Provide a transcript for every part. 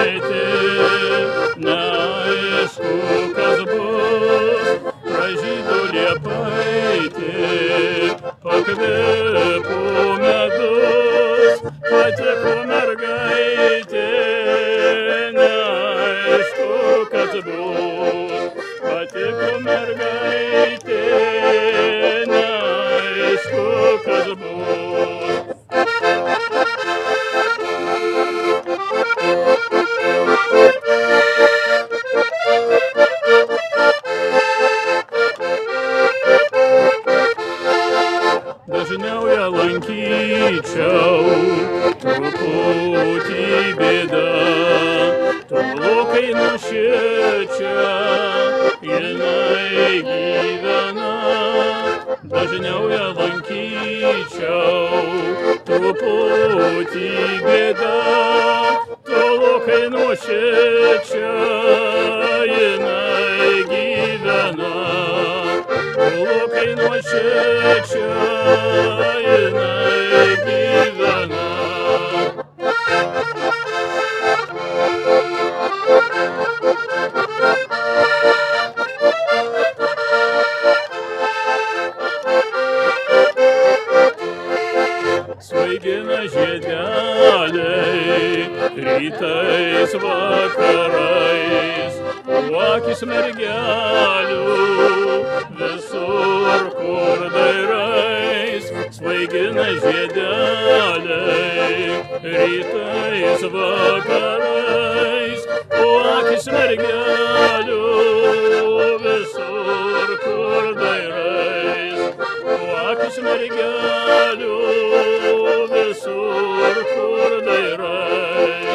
neaišku, kas bus, pražydo liepaitė, pakvėpo medus, patiko mergaitė, neaišku, kas bus, patiko mergaitė, neaišku, kas bus. Dažniau ją lankyčiau, truputį bėda, tolokai nušviečia, jinai gyvena. Dažniau ją lankyčiau, truputį bėda, tolokai nušviečia, jinai gyvena. Tolokai nušviečia, jinai gyvena. Svaigina žiedeliai, rytais vakarais, akis mergelių visur, kur dairais. Svaigina žiedeliai, rytais vakarais, akis mergelių visur, kur dairais. Akis mergelių visur, kur dairais.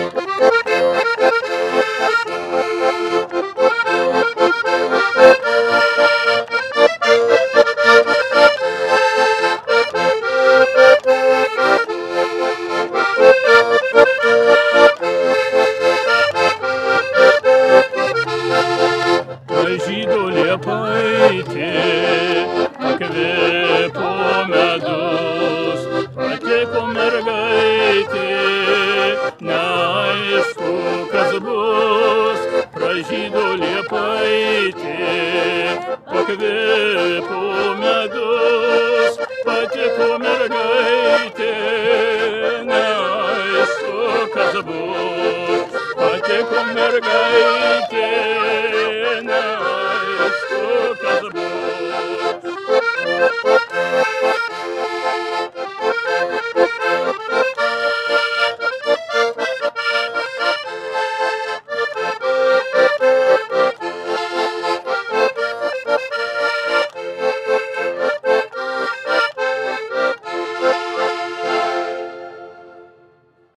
Pražydo liepaitė, pakvėpo medus, patiko mergaitė, neaišku, kas bus. Pražydo liepaitė, pakvėpo medus, patiko mergaitė, neaišku, kas bus. Patiko mergaitė,